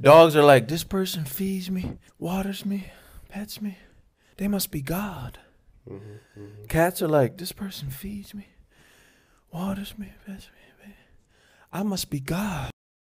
Dogs are like, this person feeds me, waters me, pets me. They must be God. Cats are like, this person feeds me, waters me, pets me. I must be God.